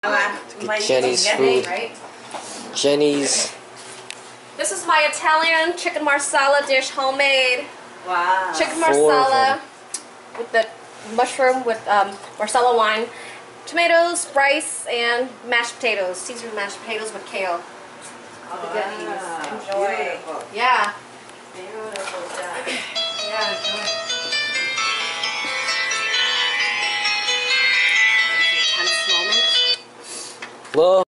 Jenny's food. Right? Jenny's. This is my Italian chicken marsala dish, homemade. Wow. Chicken marsala with the mushroom with marsala wine, tomatoes, rice, and mashed potatoes. Seasoned mashed potatoes with kale. All the goodies. Enjoy. Beautiful. Yeah. Beautiful job. Yeah, enjoy. Tense moment. Hello.